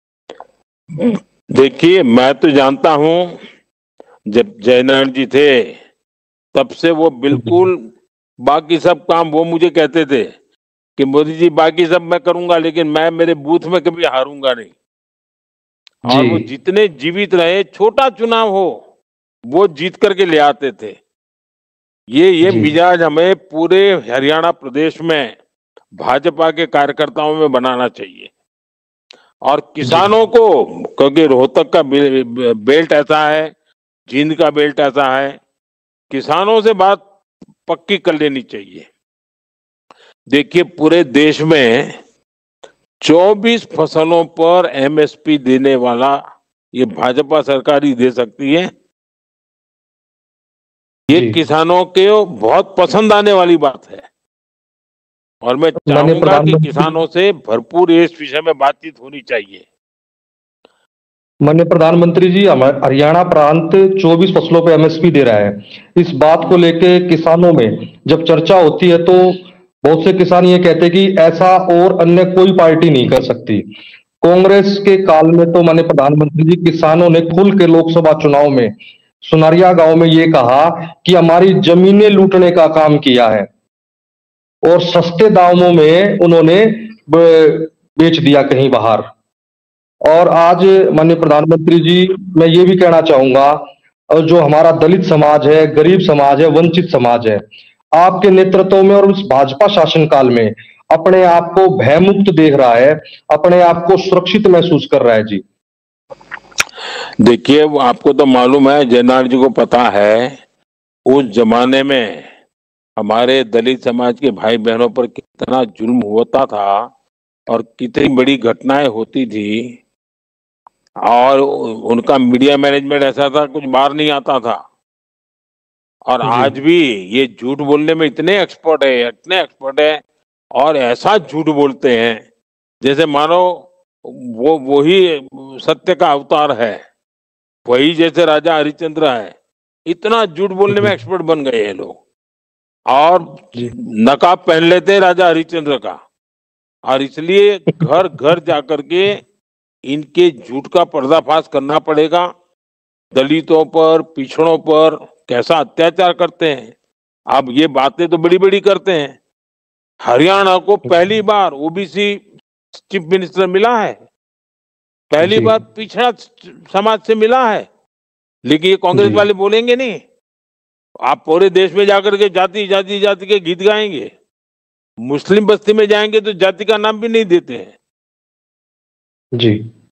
देखिए, मैं तो जानता हूं जब जयनारायण जी थे तब से वो जी बिल्कुल बाकी सब काम वो मुझे कहते थे कि मोदी जी बाकी सब मैं करूंगा लेकिन मैं मेरे बूथ में कभी हारूंगा नहीं। जी और वो जितने जीवित रहे, छोटा चुनाव हो वो जीत करके ले आते थे। ये ये जी मिजाज हमें पूरे हरियाणा प्रदेश में भाजपा के कार्यकर्ताओं में बनाना चाहिए। और जी किसानों को, क्योंकि रोहतक का बे- बे- बेल्ट ऐसा है, जींद का बेल्ट ऐसा है, किसानों से बात पक्की कर लेनी चाहिए। देखिए, पूरे देश में चौबीस फसलों पर एम एस पी देने वाला ये भाजपा सरकार ही दे सकती है। ये जी किसानों के बहुत पसंद आने वाली बात है और मैं माननीय चाहूंगा कि प्रधानमंत्री किसानों से भरपूर इस विषय में बातचीत होनी चाहिए। माननीय प्रधानमंत्री जी, हमारे हरियाणा प्रांत चौबीस फसलों पे एम एस पी दे रहा है। इस बात को लेके किसानों में जब चर्चा होती है तो बहुत से किसान ये कहते हैं कि ऐसा और अन्य कोई पार्टी नहीं कर सकती। कांग्रेस के काल में तो माननीय प्रधानमंत्री जी किसानों ने खुल के लोकसभा चुनाव में सुनारिया गांव में ये कहा कि हमारी जमीनें लूटने का काम किया है और सस्ते दामों में उन्होंने ब- बेच दिया कहीं बाहर। और आज माननीय प्रधानमंत्री जी, मैं ये भी कहना चाहूंगा, और जो हमारा दलित समाज है, गरीब समाज है, वंचित समाज है, आपके नेतृत्व में और उस भाजपा शासनकाल में अपने आप को भयमुक्त देख रहा है, अपने आप को सुरक्षित महसूस कर रहा है जी। देखिए, वो आपको तो मालूम है, जयनारायण जी को पता है, उस जमाने में हमारे दलित समाज के भाई बहनों पर कितना जुल्म होता था और कितनी बड़ी घटनाएं होती थी, और उनका मीडिया मैनेजमेंट ऐसा था कुछ बाहर नहीं आता था। और जी आज भी ये झूठ बोलने में इतने एक्सपर्ट है, इतने एक्सपर्ट है, और ऐसा झूठ बोलते हैं जैसे मानो वो वही सत्य का अवतार है, वही जैसे राजा हरिश्चंद्र है। इतना झूठ बोलने में जी एक्सपर्ट बन गए हैं लोग, और जी नकाब पहन लेते हैं राजा हरिश्चंद्र का। और इसलिए घर घर जाकर के इनके झूठ का पर्दाफाश करना पड़ेगा। दलितों पर, पिछड़ों पर कैसा अत्याचार करते हैं। अब ये बातें तो बड़ी बड़ी करते हैं। हरियाणा को पहली बार ओबीसी चीफ मिनिस्टर मिला है, पहली जी बार पिछड़ा समाज से मिला है। लेकिन ये कांग्रेस जी वाले बोलेंगे नहीं। आप पूरे देश में जाकर के जाति जाति जाति के गीत गाएंगे, मुस्लिम बस्ती में जाएंगे तो जाति का नाम भी नहीं देते हैं। जी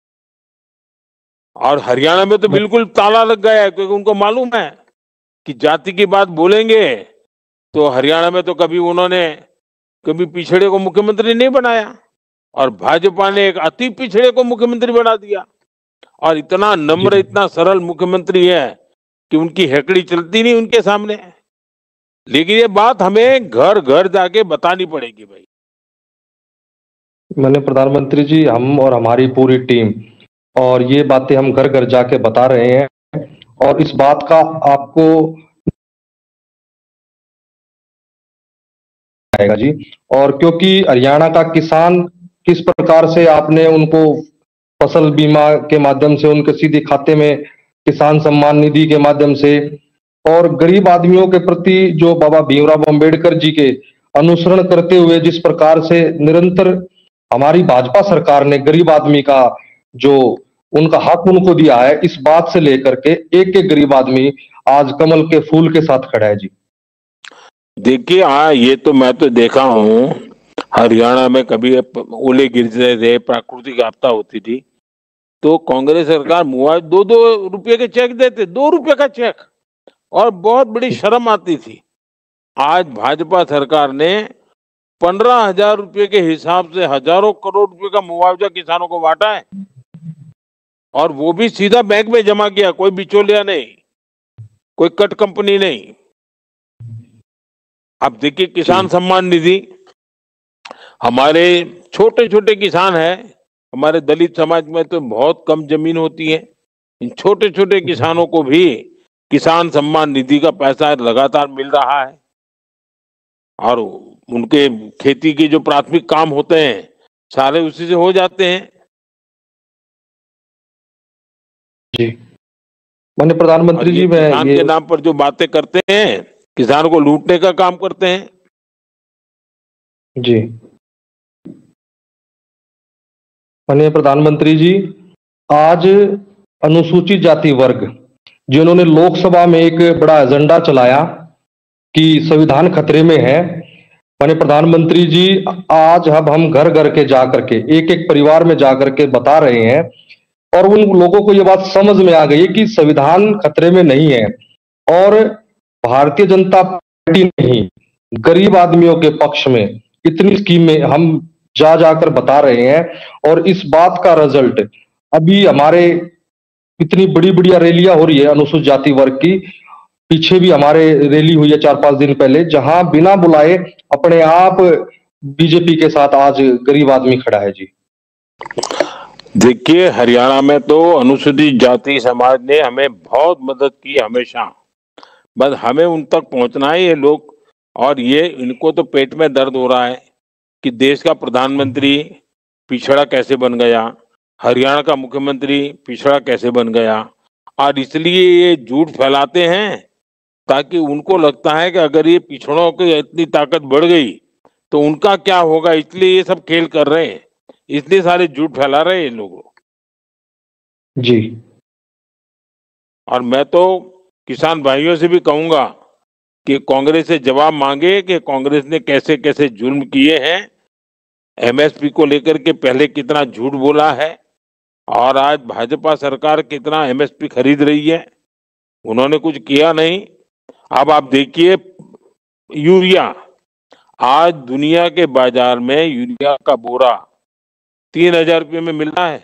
और हरियाणा में तो बिल्कुल ताला लग गया है, क्योंकि उनको मालूम है कि जाति की बात बोलेंगे तो हरियाणा में तो कभी उन्होंने कभी पिछड़े को मुख्यमंत्री नहीं बनाया, और भाजपा ने एक अति पिछड़े को मुख्यमंत्री बना दिया। और इतना नम्र, जी इतना सरल मुख्यमंत्री है कि उनकी हेकड़ी चलती नहीं उनके सामने। लेकिन ये बात हमें घर घर जाके बतानी पड़ेगी भाई। मैंने प्रधानमंत्री जी, हम और हमारी पूरी टीम और ये बातें हम घर घर जाके बता रहे हैं, और इस बात का आपको आएगा जी। और क्योंकि हरियाणा का किसान किस प्रकार से आपने उनको फसल बीमा के माध्यम से उनके सीधे खाते में किसान सम्मान निधि के माध्यम से, और गरीब आदमियों के प्रति जो बाबा भीमराव अंबेडकर जी के अनुसरण करते हुए जिस प्रकार से निरंतर हमारी भाजपा सरकार ने गरीब आदमी का जो उनका हक उनको दिया है, इस बात से लेकर के एक एक गरीब आदमी आज कमल के फूल के साथ खड़ा है जी। देखिए, हाँ, ये तो मैं तो देखा हूँ हरियाणा में, कभी ओले गिरते थे, प्राकृतिक आपदा होती थी, तो कांग्रेस सरकार मुआवजा दो दो रुपये के चेक देते, दो रुपये का चेक, और बहुत बड़ी शर्म आती थी। आज भाजपा सरकार ने पंद्रह हजार रुपये के हिसाब से हजारों करोड़ रुपए का मुआवजा किसानों को बांटा है, और वो भी सीधा बैंक में जमा किया, कोई बिचौलिया नहीं, कोई कट कंपनी नहीं। अब देखिए, किसान सम्मान निधि, हमारे छोटे छोटे किसान हैं, हमारे दलित समाज में तो बहुत कम जमीन होती है, इन छोटे छोटे किसानों को भी किसान सम्मान निधि का पैसा लगातार मिल रहा है, और उनके खेती के जो प्राथमिक काम होते हैं सारे उसी से हो जाते हैं। जी माननीय प्रधानमंत्री जी, मैं किसान ये के नाम पर जो बातें करते हैं, किसान को लूटने का काम करते हैं। जी माननीय प्रधानमंत्री जी, आज अनुसूचित जाति वर्ग जिन्होंने लोकसभा में एक बड़ा एजेंडा चलाया कि संविधान खतरे में है, माननीय प्रधानमंत्री जी, आज अब हम घर घर के जाकर के एक एक परिवार में जाकर के बता रहे हैं, और उन लोगों को ये बात समझ में आ गई है कि संविधान खतरे में नहीं है, और भारतीय जनता पार्टी नहीं, गरीब आदमियों के पक्ष में इतनी स्कीमें हम जा जाकर बता रहे हैं। और इस बात का रिजल्ट अभी हमारे इतनी बड़ी बढ़िया रैलियां हो रही है अनुसूचित जाति वर्ग की, पीछे भी हमारे रैली हुई है चार पांच दिन पहले, जहां बिना बुलाए अपने आप बीजेपी के साथ आज गरीब आदमी खड़ा है जी। देखिए, हरियाणा में तो अनुसूचित जाति समाज ने हमें बहुत मदद की हमेशा, बस हमें उन तक पहुंचना है ये लोग। और ये इनको तो पेट में दर्द हो रहा है कि देश का प्रधानमंत्री पिछड़ा कैसे बन गया, हरियाणा का मुख्यमंत्री पिछड़ा कैसे बन गया, और इसलिए ये झूठ फैलाते हैं ताकि उनको लगता है कि अगर ये पिछड़ों की इतनी ताकत बढ़ गई तो उनका क्या होगा, इसलिए ये सब खेल कर रहे हैं, इसलिए सारे झूठ फैला रहे हैं ये लोग। जी और मैं तो किसान भाइयों से भी कहूंगा कि कांग्रेस से जवाब मांगे कि कांग्रेस ने कैसे कैसे जुल्म किए हैं, एमएसपी को लेकर के पहले कितना झूठ बोला है, और आज भाजपा सरकार कितना एमएसपी खरीद रही है, उन्होंने कुछ किया नहीं। अब आप देखिए, यूरिया, आज दुनिया के बाजार में यूरिया का बोरा तीन हजार रुपये में मिल रहा है।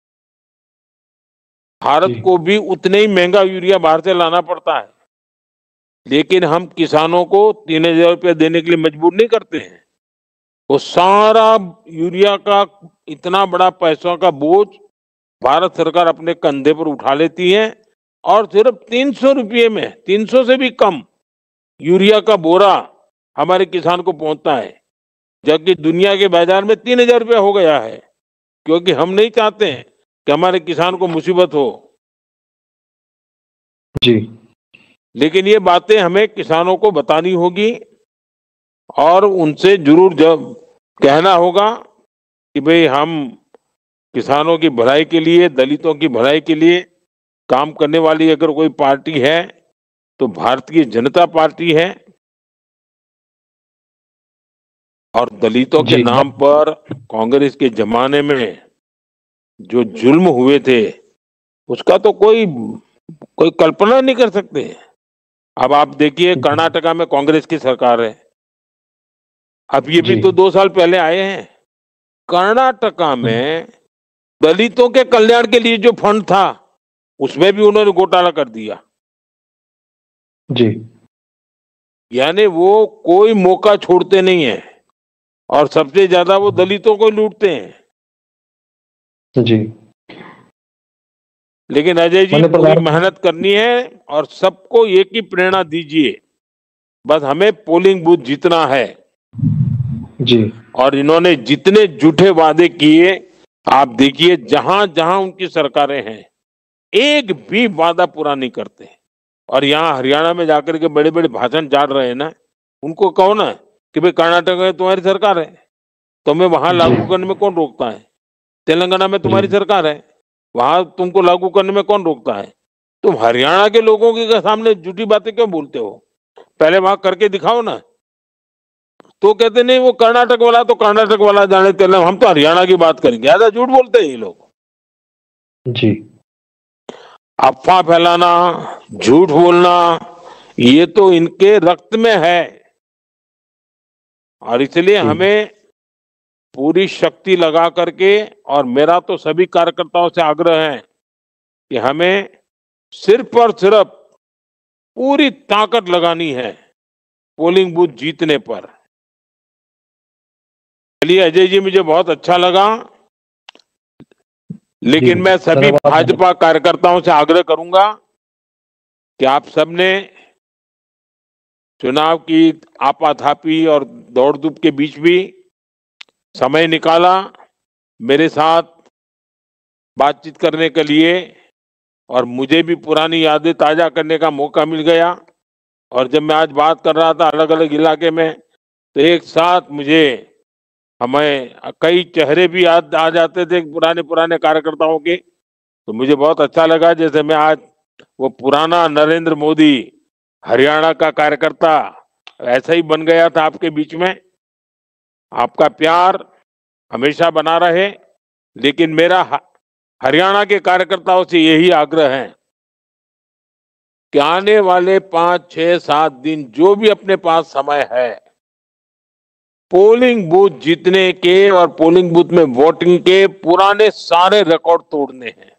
भारत जी। को भी उतने ही महंगा यूरिया बाहर से लाना पड़ता है, लेकिन हम किसानों को तीन हजार रुपये देने के लिए मजबूर नहीं करते हैं। वो सारा यूरिया का इतना बड़ा पैसों का बोझ भारत सरकार अपने कंधे पर उठा लेती है और सिर्फ तीन सौ रुपये में, तीन सौ से भी कम यूरिया का बोरा हमारे किसान को पहुंचता है, जबकि दुनिया के बाजार में तीन हजार रुपया हो गया है, क्योंकि हम नहीं चाहते हैं कि हमारे किसान को मुसीबत हो। जी। लेकिन ये बातें हमें किसानों को बतानी होगी और उनसे जरूर जब कहना होगा कि भाई हम किसानों की भलाई के लिए, दलितों की भलाई के लिए काम करने वाली अगर कोई पार्टी है तो भारतीय जनता पार्टी है। और दलितों के जी। नाम पर कांग्रेस के जमाने में जो जुल्म हुए थे उसका तो कोई कोई कल्पना नहीं कर सकते। अब आप देखिए कर्नाटका में कांग्रेस की सरकार है, अब ये भी जी। तो दो साल पहले आए हैं। कर्नाटका में दलितों के कल्याण के लिए जो फंड था उसमें भी उन्होंने घोटाला कर दिया। जी। यानी वो कोई मौका छोड़ते नहीं है और सबसे ज्यादा वो दलितों को लूटते हैं। जी। लेकिन अजय जी, माननीय पूरी प्रधान- मेहनत करनी है और सबको एक ही प्रेरणा दीजिए, बस हमें पोलिंग बूथ जीतना है। जी। और इन्होंने जितने झूठे वादे किए, आप देखिए जहां जहां उनकी सरकारें हैं एक भी वादा पूरा नहीं करते। और यहाँ हरियाणा में जाकर के बड़े बड़े भाषण झाड़ रहे हैं ना, उनको कहो ना कि भाई कर्नाटक में तुम्हारी सरकार है, तुम्हें वहां लागू करने में कौन रोकता है? तेलंगाना में तुम्हारी जी। सरकार है, वहां तुमको लागू करने में कौन रोकता है? तुम हरियाणा के लोगों के सामने झूठी बातें क्यों बोलते हो? पहले वहां करके दिखाओ ना। तो कहते नहीं वो कर्नाटक वाला तो कर्नाटक वाला जाने, तेलंगाना, हम तो हरियाणा की बात करेंगे। ज्यादा झूठ बोलते हैं ये लोग। जी। अफवाह फैलाना, झूठ बोलना, ये तो इनके रक्त में है। और इसलिए हमें पूरी शक्ति लगा करके, और मेरा तो सभी कार्यकर्ताओं से आग्रह है कि हमें सिर्फ और सिर्फ पूरी ताकत लगानी है पोलिंग बूथ जीतने पर। चलिए अजय जी, मुझे बहुत अच्छा लगा, लेकिन जी, मैं सभी धन्यवाद। भाजपा कार्यकर्ताओं से आग्रह करूंगा कि आप सबने चुनाव की आपाधापी और दौड़ धूप के बीच भी समय निकाला मेरे साथ बातचीत करने के लिए, और मुझे भी पुरानी यादें ताजा करने का मौका मिल गया। और जब मैं आज बात कर रहा था अलग अलग इलाके में, तो एक साथ मुझे हमें कई चेहरे भी याद आ जाते थे पुराने पुराने कार्यकर्ताओं के। तो मुझे बहुत अच्छा लगा, जैसे मैं आज वो पुराना नरेंद्र मोदी हरियाणा का कार्यकर्ता ऐसा ही बन गया था आपके बीच में। आपका प्यार हमेशा बना रहे। लेकिन मेरा हरियाणा के कार्यकर्ताओं से यही आग्रह है कि आने वाले पांच छह सात दिन जो भी अपने पास समय है, पोलिंग बूथ जीतने के और पोलिंग बूथ में वोटिंग के पुराने सारे रिकॉर्ड तोड़ने हैं।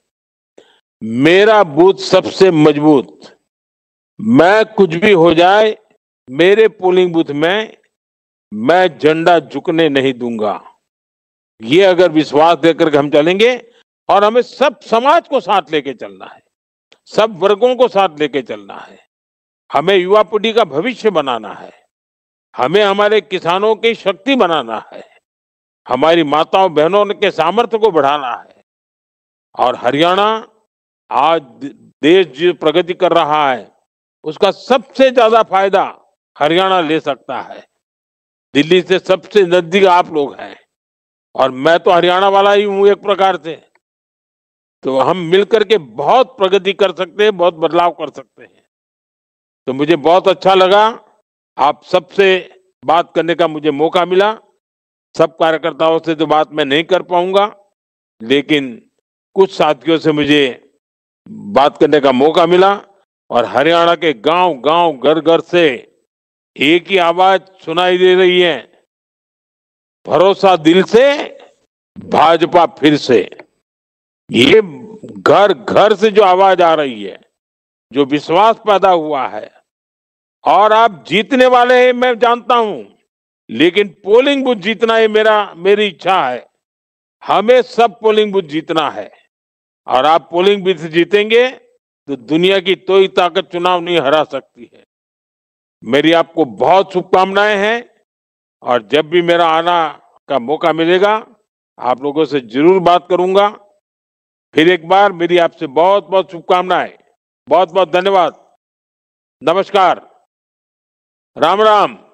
मेरा बूथ सबसे मजबूत, मैं कुछ भी हो जाए मेरे पोलिंग बूथ में मैं झंडा झुकने नहीं दूंगा। ये अगर विश्वास देकर के हम चलेंगे, और हमें सब समाज को साथ लेके चलना है, सब वर्गों को साथ लेके चलना है, हमें युवा पीढ़ी का भविष्य बनाना है, हमें हमारे किसानों की शक्ति बनाना है, हमारी माताओं बहनों के सामर्थ्य को बढ़ाना है। और हरियाणा आज देश जो प्रगति कर रहा है उसका सबसे ज्यादा फायदा हरियाणा ले सकता है। दिल्ली से सबसे नजदीक आप लोग हैं और मैं तो हरियाणा वाला ही हूं एक प्रकार से। तो हम मिलकर के बहुत प्रगति कर सकते हैं, बहुत बदलाव कर सकते हैं। तो मुझे बहुत अच्छा लगा, आप सबसे बात करने का मुझे मौका मिला। सब कार्यकर्ताओं से तो बात मैं नहीं कर पाऊंगा, लेकिन कुछ साथियों से मुझे बात करने का मौका मिला और हरियाणा के गांव गांव घर घर से एक ही आवाज सुनाई दे रही है, भरोसा दिल से, भाजपा फिर से। ये घर घर से जो आवाज आ रही है, जो विश्वास पैदा हुआ है, और आप जीतने वाले हैं मैं जानता हूं, लेकिन पोलिंग बूथ जीतना ये मेरा मेरी इच्छा है। हमें सब पोलिंग बूथ जीतना है, और आप पोलिंग बूथ जीतेंगे तो दुनिया की कोई ताकत चुनाव नहीं हरा सकती है। मेरी आपको बहुत शुभकामनाएं हैं, और जब भी मेरा आना का मौका मिलेगा आप लोगों से जरूर बात करूंगा। फिर एक बार मेरी आपसे बहुत बहुत शुभकामनाएं, बहुत बहुत धन्यवाद, नमस्कार, राम राम।